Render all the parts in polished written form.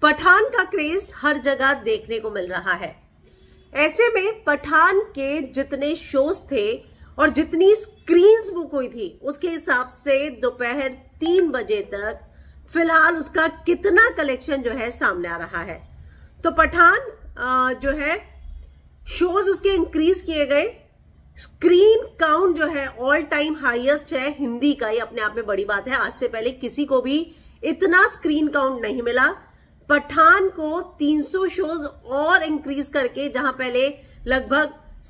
पठान का क्रेज हर जगह देखने को मिल रहा है। ऐसे में पठान के जितने शोज थे और जितनी स्क्रीन्स बुक हुई थी उसके हिसाब से दोपहर 3 बजे तक फिलहाल उसका कितना कलेक्शन जो है सामने आ रहा है। तो पठान जो है शोज उसके इंक्रीज किए गए, स्क्रीन काउंट जो है ऑल टाइम हाईएस्ट है हिंदी का, ये अपने आप में बड़ी बात है। आज से पहले किसी को भी इतना स्क्रीन काउंट नहीं मिला। पठान को 300 शोज और इंक्रीज करके, जहां पहले लगभग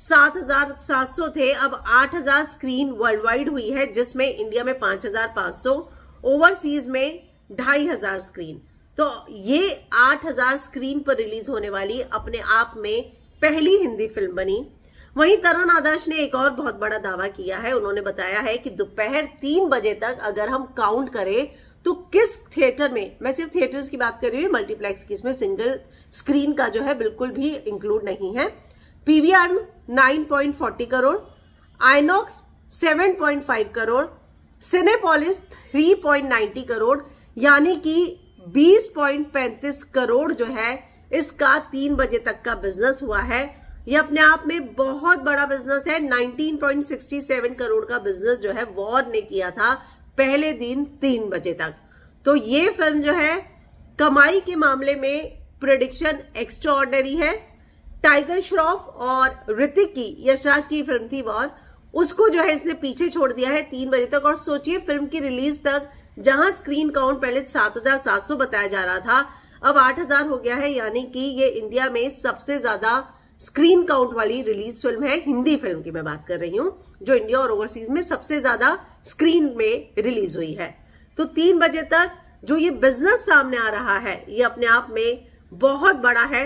7,700 थे, अब 8,000 स्क्रीन वर्ल्ड वाइड हुई है, जिसमें इंडिया में 5,500, ओवरसीज में 2,500 स्क्रीन। तो ये 8,000 स्क्रीन पर रिलीज होने वाली अपने आप में पहली हिंदी फिल्म बनी। वहीं तरण आदर्श ने एक और बहुत बड़ा दावा किया है। उन्होंने बताया है कि दोपहर 3 बजे तक अगर हम काउंट करें तो किस थिएटर में, मैं सिर्फ थिएटर्स की बात कर रही हूँ, मल्टीप्लेक्स की, इसमें सिंगल स्क्रीन का जो है बिल्कुल भी इंक्लूड नहीं है। पीवीआर 9.40 करोड़, आइनॉक्स 7.5 करोड़, सिनेपोलिस 3.90 करोड़, यानी कि 20.35 करोड़ जो है इसका 3 बजे तक का बिजनेस हुआ है। ये अपने आप में बहुत बड़ा बिजनेस है। 19.67 करोड़ का बिजनेस जो है वॉर ने किया था पहले दिन 3 बजे तक। तो ये फिल्म जो है कमाई के मामले में प्रेडिक्शन एक्स्ट्रा ऑर्डिनरी है। टाइगर श्रॉफ और ऋतिक की, यशराज की फिल्म थी वॉर, उसको जो है इसने पीछे छोड़ दिया है 3 बजे तक। और सोचिए फिल्म की रिलीज तक जहां स्क्रीन काउंट पहले 7,700 बताया जा रहा था, अब 8,000 हो गया है, यानी कि ये इंडिया में सबसे ज्यादा स्क्रीन काउंट वाली रिलीज फिल्म है। हिंदी फिल्म की मैं बात कर रही हूं, जो इंडिया और ओवरसीज में सबसे ज्यादा स्क्रीन में रिलीज हुई है। तो 3 बजे तक जो ये बिजनेस सामने आ रहा है ये अपने आप में बहुत बड़ा है।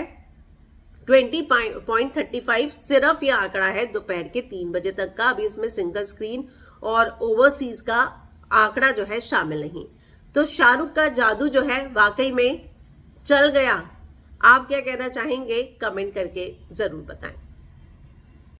20.35 सिर्फ ये आंकड़ा है दोपहर के 3 बजे तक का। अभी इसमें सिंगल स्क्रीन और ओवरसीज का आंकड़ा जो है शामिल नहीं। तो शाहरुख का जादू जो है वाकई में चल गया। आप क्या कहना चाहेंगे कमेंट करके जरूर बताएं।